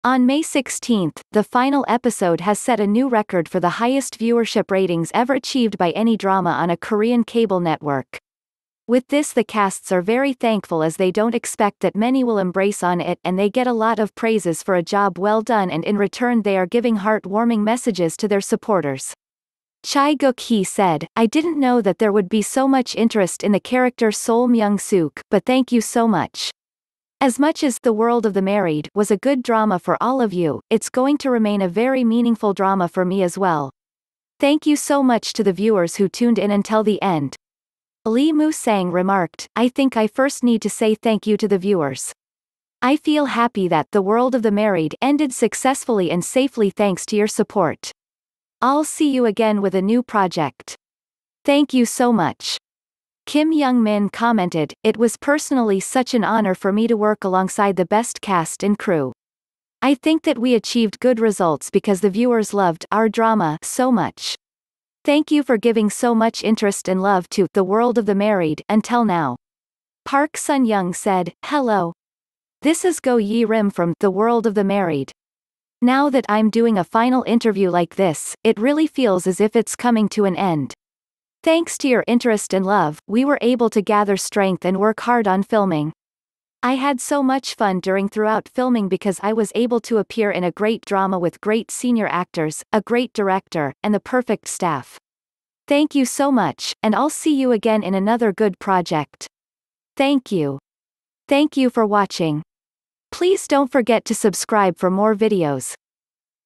On May 16, the final episode has set a new record for the highest viewership ratings ever achieved by any drama on a Korean cable network. With this, the casts are very thankful as they don't expect that many will embrace on it, and they get a lot of praises for a job well done, and in return they are giving heartwarming messages to their supporters. Chae Guk-hee said, "I didn't know that there would be so much interest in the character Sol Myung-suk, but thank you so much. As much as The World of the Married was a good drama for all of you, it's going to remain a very meaningful drama for me as well. Thank you so much to the viewers who tuned in until the end." Lee Moo-sang remarked, "I think I first need to say thank you to the viewers. I feel happy that The World of the Married ended successfully and safely thanks to your support. I'll see you again with a new project. Thank you so much." Kim Young-min commented, "It was personally such an honor for me to work alongside the best cast and crew. I think that we achieved good results because the viewers loved our drama so much. Thank you for giving so much interest and love to The World of the Married until now." Park Sun-young said, "Hello. This is Go Yi-rim from The World of the Married. Now that I'm doing a final interview like this, it really feels as if it's coming to an end. Thanks to your interest and love, we were able to gather strength and work hard on filming. I had so much fun throughout filming because I was able to appear in a great drama with great senior actors, a great director, and the perfect staff. Thank you so much, and I'll see you again in another good project. Thank you. Thank you for watching. Please don't forget to subscribe for more videos.